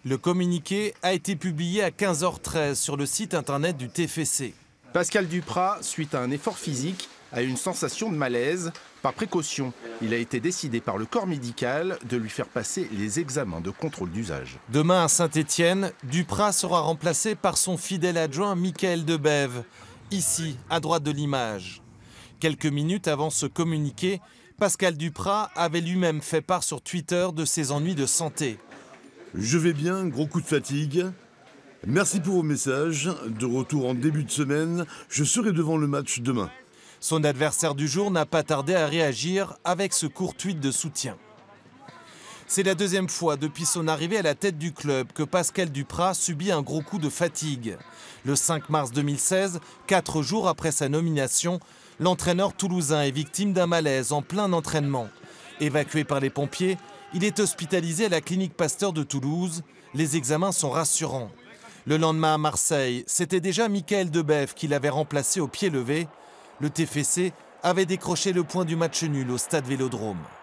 Le communiqué a été publié à 15h13 sur le site internet du TFC. Pascal Duprat, suite à un effort physique, a eu une sensation de malaise. Par précaution, il a été décidé par le corps médical de lui faire passer les examens de contrôle d'usage. Demain à Saint-Étienne, Duprat sera remplacé par son fidèle adjoint Michael Debève, ici, à droite de l'image. Quelques minutes avant ce communiqué, Pascal Duprat avait lui-même fait part sur Twitter de ses ennuis de santé. Je vais bien, gros coup de fatigue. Merci pour vos messages. De retour en début de semaine, je serai devant le match demain. Son adversaire du jour n'a pas tardé à réagir avec ce court tweet de soutien. C'est la deuxième fois depuis son arrivée à la tête du club que Pascal Duprat subit un gros coup de fatigue. Le 5 mars 2016, 4 jours après sa nomination, l'entraîneur toulousain est victime d'un malaise en plein entraînement. Évacué par les pompiers, il est hospitalisé à la clinique Pasteur de Toulouse. Les examens sont rassurants. Le lendemain à Marseille, c'était déjà Michael Debève qui l'avait remplacé au pied levé. Le TFC avait décroché le point du match nul au stade Vélodrome.